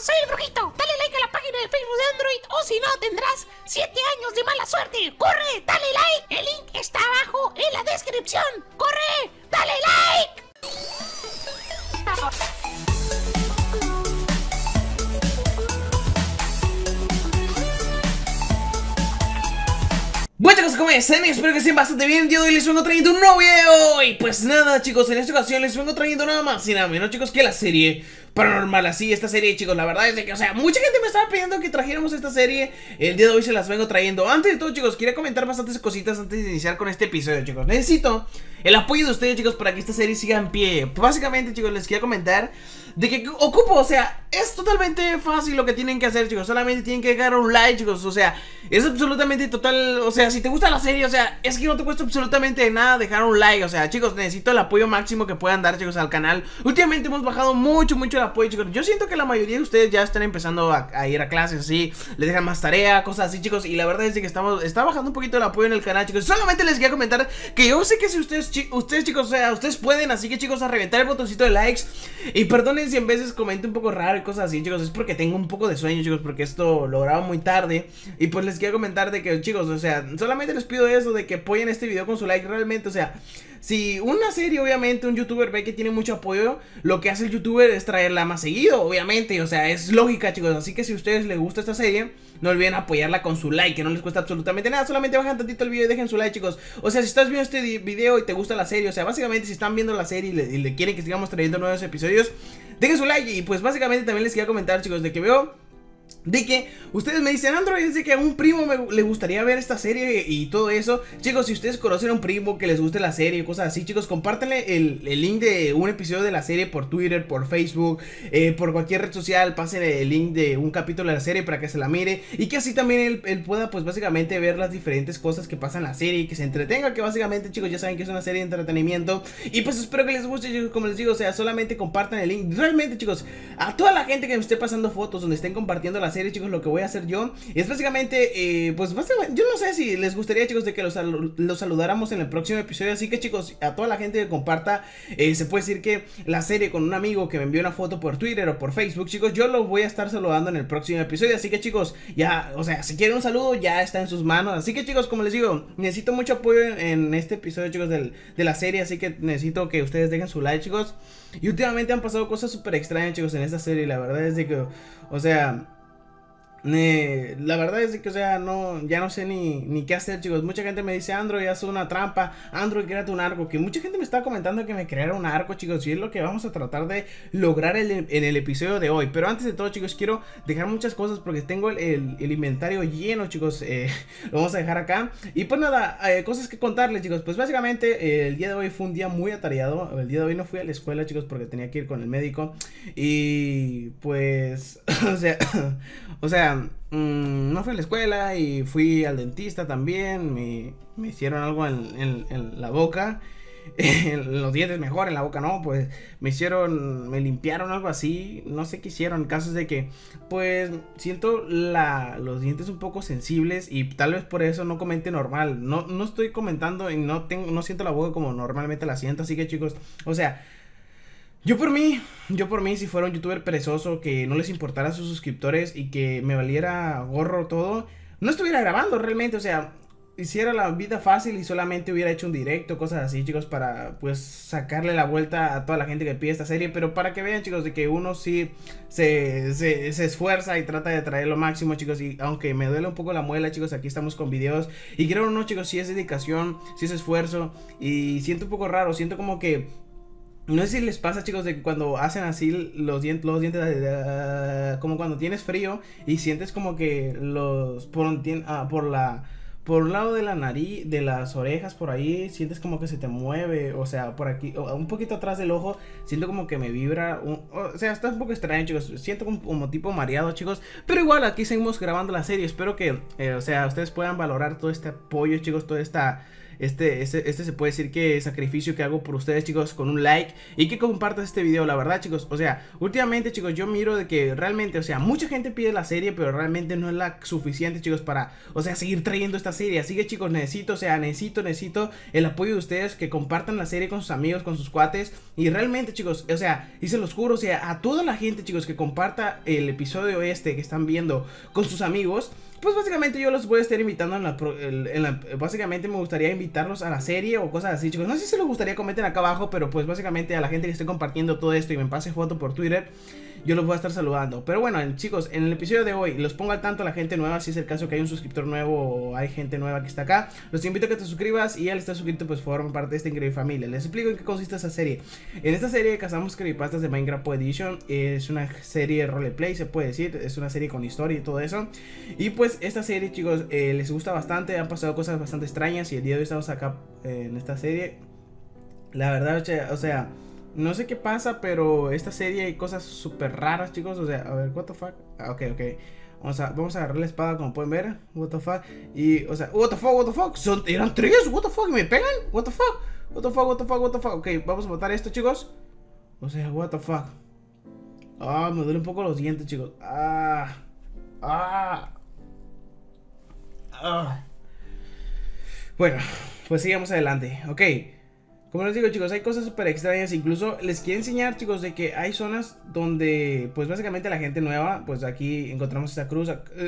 soy el Brujito. Dale like a la página de Facebook de Android o si no tendrás 7 años de mala suerte. ¡Corre! ¡Dale like! El link está abajo en la descripción. ¡Corre! ¡Dale like! Bueno chicos, ¿cómo están? Espero que estén bastante bien. Yo hoy les vengo trayendo un nuevo video. Y pues nada chicos, en esta ocasión les vengo trayendo nada más y nada menos chicos que la serie Paranormal. Así, esta serie chicos, la verdad es de que, o sea, mucha gente me estaba pidiendo que trajéramos esta serie. El día de hoy se las vengo trayendo. Antes de todo chicos, quería comentar bastantes cositas antes de iniciar con este episodio chicos. Necesito el apoyo de ustedes chicos para que esta serie siga en pie. Básicamente chicos, les quería comentar de que ocupo, o sea, es totalmente fácil lo que tienen que hacer chicos. Solamente tienen que dejar un like chicos, o sea, es absolutamente total. O sea, si te gusta la serie, o sea, es que no te cuesta absolutamente nada dejar un like. O sea chicos, necesito el apoyo máximo que puedan dar chicos al canal. Últimamente hemos bajado mucho el apoyo chicos. Yo siento que la mayoría de ustedes ya están empezando a ir a clases así, les dejan más tarea, cosas así chicos. Y la verdad es que está bajando un poquito el apoyo en el canal chicos. Solamente les quería comentar que yo sé que si ustedes chicos, o sea, ustedes pueden. Así que chicos, a reventar el botoncito de likes. Y perdonen si en veces comenté un poco raro y cosas así chicos, es porque tengo un poco de sueño chicos, porque esto lo grabo muy tarde. Y pues les quiero comentar de que chicos, o sea, solamente les pido eso, de que apoyen este video con su like realmente. O sea, si una serie, obviamente, un youtuber ve que tiene mucho apoyo, lo que hace el youtuber es traerla más seguido, obviamente, o sea, es lógica chicos. Así que si a ustedes les gusta esta serie, no olviden apoyarla con su like, que no les cuesta absolutamente nada. Solamente bajan tantito el video y dejen su like chicos. O sea, si estás viendo este video y te gusta la serie, o sea, básicamente si están viendo la serie y le quieren que sigamos trayendo nuevos episodios, dejen su like. Y pues básicamente también les quería comentar chicos, de que veo de que ustedes me dicen, Android, es de que a un primo le gustaría ver esta serie y todo eso. Chicos, si ustedes conocen a un primo que les guste la serie y cosas así, chicos, compártanle el link de un episodio de la serie por Twitter, por Facebook, por cualquier red social. Pásenle el link de un capítulo de la serie para que se la mire y que así también él pueda, pues básicamente ver las diferentes cosas que pasan en la serie y que se entretenga, que básicamente chicos ya saben que es una serie de entretenimiento. Y pues espero que les guste chicos, como les digo, o sea, solamente compartan el link. Realmente chicos, a toda la gente que me esté pasando fotos donde estén compartiendo la serie chicos, lo que voy a hacer yo es básicamente, pues básicamente, yo no sé si les gustaría chicos de que los saludáramos en el próximo episodio. Así que chicos, a toda la gente que comparta, se puede decir que la serie con un amigo que me envió una foto por Twitter o por Facebook chicos, yo los voy a estar saludando en el próximo episodio. Así que chicos, ya, o sea, si quieren un saludo ya está en sus manos. Así que chicos, como les digo, necesito mucho apoyo en este episodio chicos de la serie. Así que necesito que ustedes dejen su like chicos. Y últimamente han pasado cosas súper extrañas chicos en esta serie. La verdad es de que, o sea, la verdad es que, o sea, ya no sé ni qué hacer chicos. Mucha gente me dice, Android, haz una trampa, Android, créate un arco. Que mucha gente me está comentando que me creara un arco chicos, y es lo que vamos a tratar de lograr en el episodio de hoy. Pero antes de todo chicos, quiero dejar muchas cosas porque tengo el inventario lleno chicos. Lo vamos a dejar acá. Y pues nada, cosas que contarles chicos. Pues básicamente el día de hoy fue un día muy atareado. El día de hoy no fui a la escuela chicos porque tenía que ir con el médico. Y pues o sea, no fui a la escuela y fui al dentista también. Me hicieron algo en la boca. En los dientes mejor, en la boca no. Pues me limpiaron algo así. No sé qué hicieron. El caso es de que pues siento los dientes un poco sensibles y tal vez por eso no comente normal. No estoy comentando y no siento la boca como normalmente la siento. Así que chicos, o sea, Yo por mí, si fuera un youtuber perezoso que no les importara a sus suscriptores y que me valiera gorro todo, no estuviera grabando realmente. O sea, hiciera la vida fácil y solamente hubiera hecho un directo, cosas así chicos, para pues sacarle la vuelta a toda la gente que pide esta serie. Pero para que vean chicos de que uno sí se esfuerza y trata de traer lo máximo chicos. Y aunque me duele un poco la muela chicos, aquí estamos con videos. Y creo no chicos, sí es dedicación, sí es esfuerzo. Y siento un poco raro, siento como que no sé si les pasa chicos de que cuando hacen así los dientes como cuando tienes frío y sientes como que por un lado de la nariz, de las orejas por ahí, sientes como que se te mueve, o sea, por aquí, un poquito atrás del ojo, siento como que me vibra, o sea, está un poco extraño chicos, siento como tipo mareado chicos, pero igual aquí seguimos grabando la serie. Espero que, o sea, ustedes puedan valorar todo este apoyo chicos, toda esta se puede decir que sacrificio que hago por ustedes, chicos, con un like y que compartas este video, la verdad, chicos. O sea, últimamente, chicos, yo miro de que realmente, o sea, mucha gente pide la serie, pero realmente no es la suficiente, chicos, para, o sea, seguir trayendo esta serie. Así que, chicos, necesito el apoyo de ustedes, que compartan la serie con sus amigos, con sus cuates. Y realmente, chicos, o sea, y se los juro, o sea, a toda la gente, chicos, que comparta el episodio que están viendo con sus amigos, pues básicamente yo los voy a estar invitando básicamente me gustaría invitarlos a la serie o cosas así, chicos. No sé si les gustaría, comenten acá abajo, pero pues básicamente a la gente que esté compartiendo todo esto y me pase foto por Twitter, yo los voy a estar saludando. Pero bueno, chicos, en el episodio de hoy los pongo al tanto a la gente nueva. Si es el caso que hay un suscriptor nuevo o hay gente nueva que está acá, los invito a que te suscribas, y al estar suscrito pues forman parte de esta increíble familia. Les explico en qué consiste esa serie. En esta serie cazamos creepypastas de Minecraft Edition. Es una serie de roleplay, se puede decir. Es una serie con historia y todo eso. Y pues esta serie, chicos, les gusta bastante. Han pasado cosas bastante extrañas y el día de hoy estamos acá en esta serie. La verdad, o sea, no sé qué pasa, pero esta serie hay cosas súper raras, chicos. O sea, a ver, what the fuck. Ok. Vamos a agarrar la espada, como pueden ver. What the fuck. Y, o sea, what the fuck. Eran tres, what the fuck. ¿Me pegan? What the fuck. Ok, vamos a matar esto, chicos. O sea, what the fuck. Me duele un poco los dientes, chicos. Bueno, pues sigamos adelante. Ok. Como les digo, chicos, hay cosas súper extrañas. Incluso les quiero enseñar, chicos, de que hay zonas donde, pues básicamente la gente nueva, pues aquí encontramos esta cruz.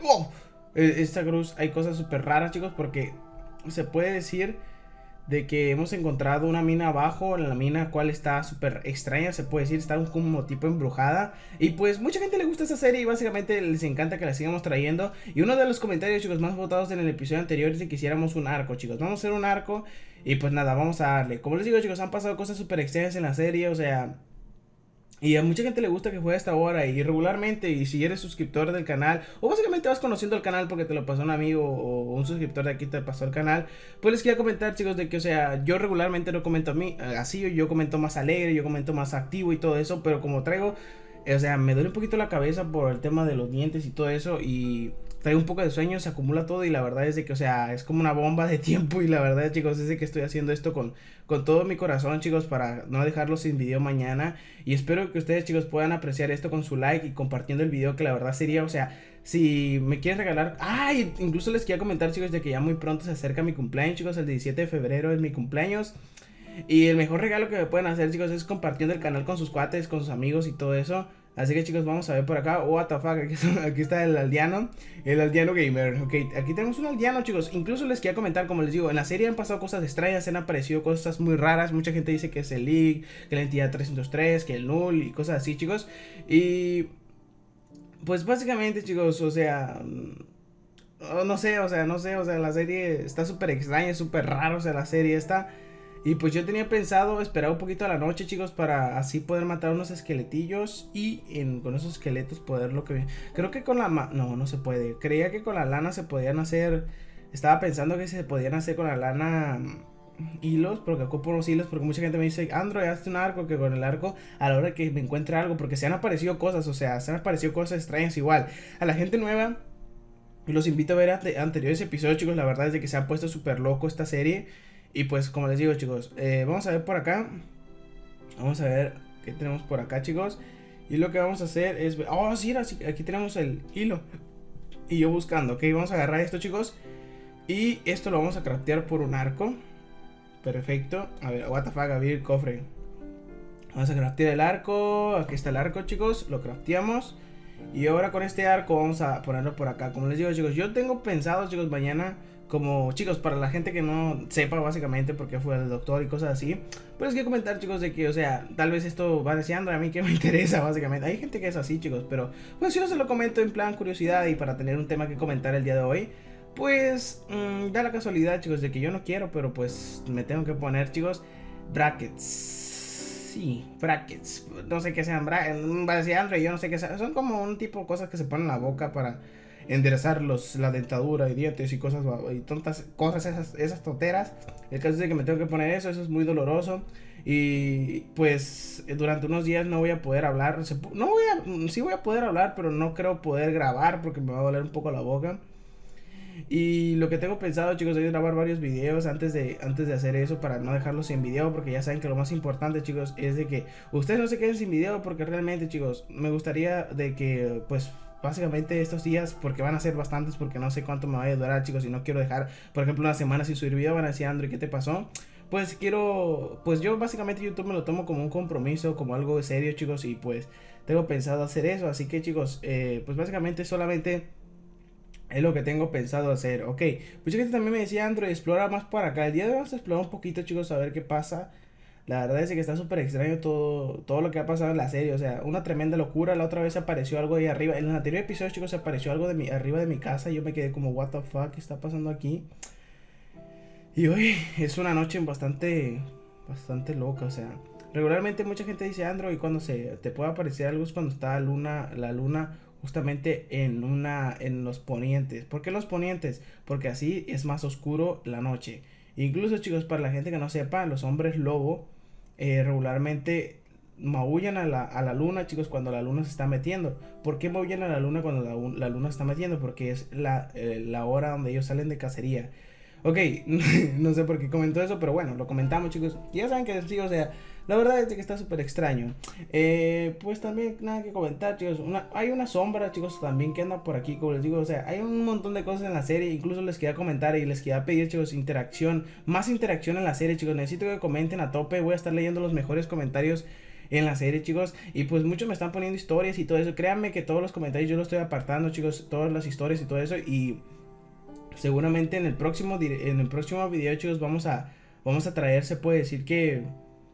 Esta cruz, hay cosas súper raras, chicos, porque se puede decir de que hemos encontrado una mina abajo. La mina cual está súper extraña, se puede decir, está como tipo embrujada. Y pues mucha gente le gusta esta serie y básicamente les encanta que la sigamos trayendo. Y uno de los comentarios, chicos, más votados en el episodio anterior es de que hiciéramos un arco, chicos. Vamos a hacer un arco y pues nada, vamos a darle. Como les digo, chicos, han pasado cosas súper extrañas en la serie, o sea, y a mucha gente le gusta que juegue a esta hora y regularmente. Y si eres suscriptor del canal, o básicamente vas conociendo el canal porque te lo pasó un amigo o un suscriptor de aquí te pasó el canal, pues les quería comentar, chicos, de que, o sea, yo regularmente no comento a mí así. Yo comento más alegre, yo comento más activo y todo eso. Pero como traigo, o sea, me duele un poquito la cabeza por el tema de los dientes y todo eso, y traigo un poco de sueño, se acumula todo. Y la verdad es de que, o sea, es como una bomba de tiempo. Y la verdad, chicos, es de que estoy haciendo esto con todo mi corazón, chicos, para no dejarlo sin video mañana. Y espero que ustedes, chicos, puedan apreciar esto con su like y compartiendo el video, que la verdad sería, o sea, si me quieres regalar... incluso les quería comentar, chicos, de que ya muy pronto se acerca mi cumpleaños, chicos. El 17 de febrero es mi cumpleaños. Y el mejor regalo que me pueden hacer, chicos, es compartiendo el canal con sus cuates, con sus amigos y todo eso. Así que, chicos, vamos a ver por acá. What the fuck, aquí está el aldeano gamer. Ok, aquí tenemos un aldeano, chicos. Incluso les quería comentar, como les digo, en la serie han pasado cosas extrañas, han aparecido cosas muy raras. Mucha gente dice que es el League, que la entidad 303, que el Null y cosas así, chicos. Y pues básicamente, chicos, o sea, no sé, la serie está súper extraña, súper raro, o sea, la serie está. Y pues yo tenía pensado esperar un poquito a la noche, chicos, para así poder matar unos esqueletillos y con esos esqueletos poder lo que... Creo que con la... No se puede. Creía que con la lana se podían hacer... Estaba pensando que se podían hacer con la lana hilos, porque ocupo unos hilos, porque mucha gente me dice, Android, hazte un arco, que con el arco a la hora que me encuentre algo, porque se han aparecido cosas, o sea, se han aparecido cosas extrañas igual. A la gente nueva, los invito a ver anteriores episodios, chicos. La verdad es de que se ha puesto súper loco esta serie. Y pues como les digo, chicos, vamos a ver por acá. Vamos a ver qué tenemos por acá, chicos. Y lo que vamos a hacer es... sí, aquí tenemos el hilo. Y yo buscando, ok, vamos a agarrar esto, chicos. Y esto lo vamos a craftear por un arco. Perfecto. A ver, what the fuck, abrir el cofre. Vamos a craftear el arco. Aquí está el arco, chicos, lo crafteamos. Y ahora con este arco vamos a ponerlo por acá. Como les digo, chicos, yo tengo pensado, chicos, mañana... Como, chicos, para la gente que no sepa básicamente por qué fue al doctor y cosas así, pues les quiero comentar, chicos, de que, o sea, tal vez esto va deseando a mí que me interesa básicamente. Hay gente que es así, chicos, pero pues si no se lo comento en plan curiosidad y para tener un tema que comentar el día de hoy, pues da la casualidad, chicos, de que yo no quiero, pero pues me tengo que poner, chicos, brackets. Sí, brackets. No sé qué sean brackets, va a decir Android, yo no sé qué sean. Son como un tipo de cosas que se ponen en la boca para enderezar la dentadura y dientes y cosas y tontas cosas, esas tonteras. El caso es de que me tengo que poner eso es muy doloroso. Y pues durante unos días no voy a poder hablar. Sí voy a poder hablar, pero no creo poder grabar porque me va a doler un poco la boca. Y lo que tengo pensado, chicos, es grabar varios videos antes de hacer eso, para no dejarlos sin video, porque ya saben que lo más importante, chicos, es de que ustedes no se queden sin video, porque realmente, chicos, me gustaría de que, pues, básicamente estos días, porque van a ser bastantes, porque no sé cuánto me vaya a durar, chicos, y no quiero dejar, por ejemplo, una semana sin subir video. Van a decir, Andrew, ¿qué te pasó? Pues yo básicamente YouTube me lo tomo como un compromiso, como algo serio, chicos, y pues tengo pensado hacer eso. Así que, chicos, pues básicamente solamente es lo que tengo pensado hacer. Ok, mucha gente también me decía, Android, explora más por acá. El día de hoy vamos a explorar un poquito, chicos, a ver qué pasa. La verdad es que está súper extraño todo lo que ha pasado en la serie. O sea, una tremenda locura. La otra vez apareció algo ahí arriba. En el anterior episodio, chicos, apareció algo arriba de mi casa. Y yo me quedé como, what the fuck, ¿qué está pasando aquí? Y hoy es una noche bastante loca. O sea, regularmente mucha gente dice, Android, cuando te puede aparecer algo es cuando está la luna justamente en los ponientes. ¿Por qué los ponientes? Porque así es más oscuro la noche. Incluso, chicos, para la gente que no sepa, los hombres lobo regularmente maullan a la luna, chicos, cuando la luna se está metiendo. ¿Por qué maullan a la luna cuando la luna se está metiendo? Porque es la hora donde ellos salen de cacería. Ok, no sé por qué comentó eso, pero bueno, lo comentamos, chicos. Ya saben que sí, o sea, la verdad es que está súper extraño. Pues también nada que comentar, chicos. Hay una sombra, chicos, también que anda por aquí, como les digo. O sea, hay un montón de cosas en la serie. Incluso les quería comentar y les quería pedir, chicos, más interacción en la serie, chicos. Necesito que comenten a tope. Voy a estar leyendo los mejores comentarios en la serie, chicos. Y pues muchos me están poniendo historias y todo eso. Créanme que todos los comentarios yo los estoy apartando, chicos. Todas las historias y todo eso. Y seguramente en el próximo video, chicos, vamos a traer, se puede decir que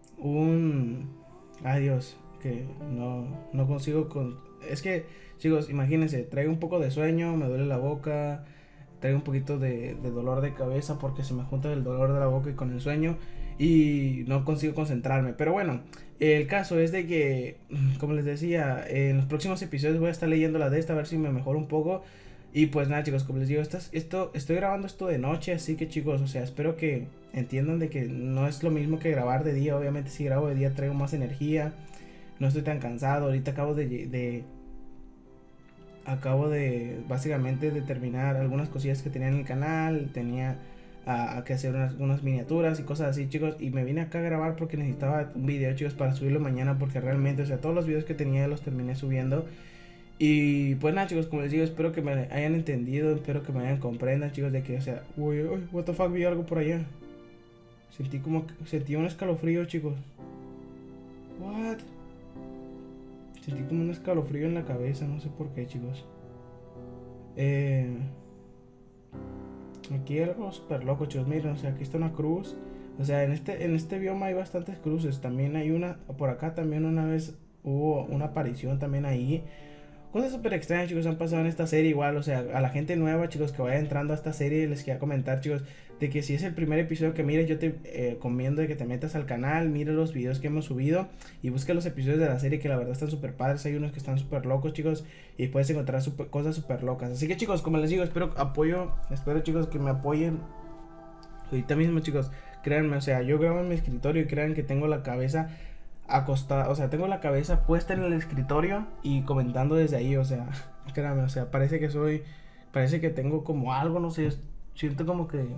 ay Dios, que no consigo es que, chicos, imagínense, traigo un poco de sueño, me duele la boca, traigo un poquito de dolor de cabeza porque se me junta el dolor de la boca y con el sueño y no consigo concentrarme. Pero bueno, el caso es de que, como les decía, en los próximos episodios voy a estar leyendo la de esta, a ver si me mejoro un poco. Y pues nada, chicos, como les digo, estoy grabando esto de noche, así que, chicos, o sea, espero que entiendan de que no es lo mismo que grabar de día. Obviamente si grabo de día traigo más energía, no estoy tan cansado. Ahorita acabo de básicamente de terminar algunas cosillas que tenía en el canal. Tenía que hacer unas miniaturas y cosas así, chicos, y me vine acá a grabar porque necesitaba un video, chicos, para subirlo mañana, porque realmente, o sea, todos los videos que tenía los terminé subiendo. Y pues nada, chicos, como les digo, espero que me hayan entendido, espero que me hayan comprendido, chicos, de que, o sea, uy, what the fuck, vi algo por allá. Sentí un escalofrío, chicos. What? Sentí como un escalofrío en la cabeza, no sé por qué, chicos. Aquí hay algo súper loco, chicos, miren, o sea, aquí está una cruz. O sea, en este bioma hay bastantes cruces. También hay por acá también una vez hubo una aparición también ahí. Cosas súper extrañas, chicos, han pasado en esta serie igual. O sea, a la gente nueva, chicos, que vaya entrando a esta serie, les quería comentar, chicos, de que si es el primer episodio que mires, yo te recomiendo de que te metas al canal, mires los videos que hemos subido y busca los episodios de la serie, que la verdad están súper padres. Hay unos que están súper locos, chicos, y puedes encontrar cosas súper locas. Así que, chicos, como les digo, espero, chicos, que me apoyen ahorita mismo, chicos. Créanme, o sea, yo grabo en mi escritorio y crean que tengo la cabeza acostada, o sea, tengo la cabeza puesta en el escritorio y comentando desde ahí, o sea, créanme, o sea, parece que tengo como algo, no sé, siento como que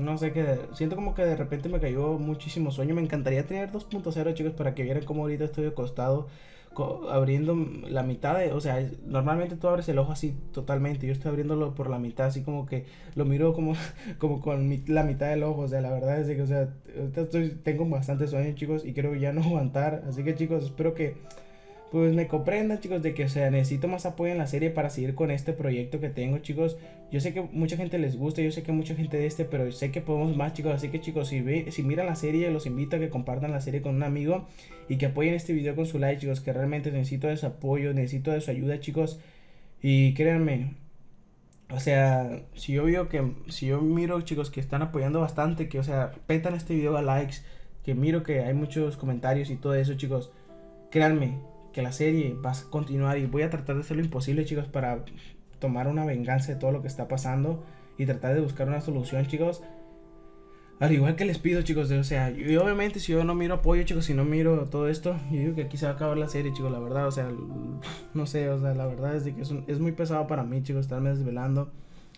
de repente me cayó muchísimo sueño. Me encantaría tener 2.0, chicos, para que vieran cómo ahorita estoy acostado, abriendo la mitad o sea, normalmente tú abres el ojo así totalmente, yo estoy abriéndolo por la mitad, así como que lo miro como con la mitad del ojo. O sea, la verdad es que, o sea, tengo bastante sueño, chicos, y creo ya no aguantar. Así que, chicos, espero que pues me comprendan, chicos, de que, o sea, necesito más apoyo en la serie para seguir con este proyecto que tengo, chicos. Yo sé que mucha gente les gusta, yo sé que mucha gente pero sé que podemos más, chicos. Así que, chicos, si miran la serie, los invito a que compartan la serie con un amigo y que apoyen este video con su like, chicos, que realmente necesito de su apoyo, necesito de su ayuda, chicos. Y créanme, o sea, si yo miro, chicos, que están apoyando bastante, que, o sea, petan este video a likes, que miro que hay muchos comentarios y todo eso, chicos, créanme que la serie va a continuar y voy a tratar de hacer lo imposible, chicos, para tomar una venganza de todo lo que está pasando y tratar de buscar una solución, chicos. Al igual que les pido, chicos, o sea, y obviamente si yo no miro apoyo, chicos, si no miro todo esto, yo digo que aquí se va a acabar la serie, chicos, la verdad. O sea, no sé, o sea, la verdad es de que es muy pesado para mí, chicos, estarme desvelando.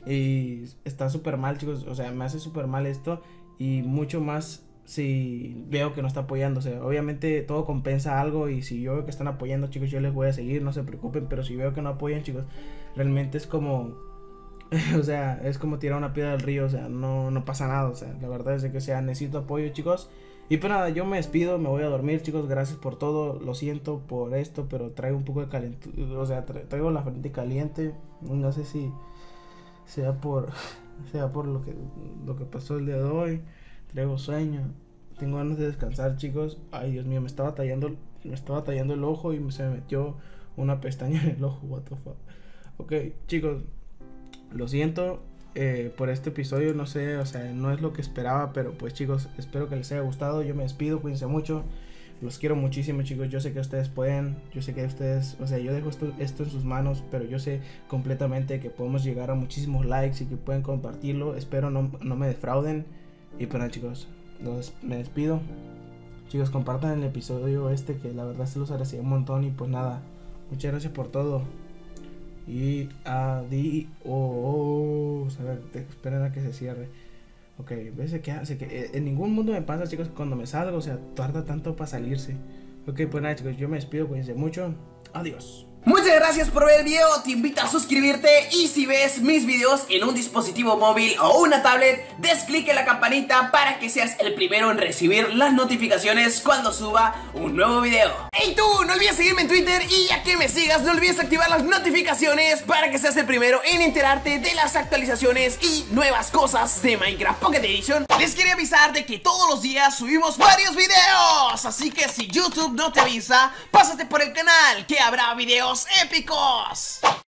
Y está súper mal, chicos, o sea, me hace súper mal esto. Y mucho más si veo que no está apoyando. O sea, obviamente todo compensa algo. Y si yo veo que están apoyando, chicos, yo les voy a seguir, no se preocupen. Pero si veo que no apoyan, chicos, realmente es como... o sea, es como tirar una piedra al río. O sea, no pasa nada. O sea, la verdad es de que, o sea, necesito apoyo, chicos. Y pues nada, yo me despido, me voy a dormir, chicos. Gracias por todo, lo siento por esto, pero traigo un poco de calentura. O sea, traigo la frente caliente. No sé si sea por lo que pasó el día de hoy. Traigo sueño, tengo ganas de descansar, chicos. Ay, Dios mío, me estaba tallando el ojo y se me metió una pestaña en el ojo. What the fuck. Ok, chicos, lo siento por este episodio, no sé, o sea, no es lo que esperaba, pero pues, chicos, espero que les haya gustado. Yo me despido, cuídense mucho. Los quiero muchísimo, chicos. Yo sé que ustedes pueden. Yo sé que ustedes... O sea, yo dejo esto en sus manos. Pero yo sé completamente que podemos llegar a muchísimos likes y que pueden compartirlo. Espero no me defrauden. Y pues nada, chicos, me despido. Chicos, compartan el episodio que la verdad se los agradecería un montón. Y pues nada, muchas gracias por todo. Y adiós. A ver, esperen a que se cierre. Ok, ves que en ningún mundo me pasa, chicos, cuando me salgo, o sea, tarda tanto para salirse. Ok, pues nada, chicos, yo me despido, cuídense mucho. Adiós. Muchas gracias por ver el video, te invito a suscribirte y si ves mis videos en un dispositivo móvil o una tablet, des clic en la campanita para que seas el primero en recibir las notificaciones cuando suba un nuevo video. ¡Hey tú! No olvides seguirme en Twitter y ya que me sigas, no olvides activar las notificaciones para que seas el primero en enterarte de las actualizaciones y nuevas cosas de Minecraft Pocket Edition. Les quería avisar de que todos los días subimos varios videos, así que si YouTube no te avisa, pásate por el canal que habrá videos épicos.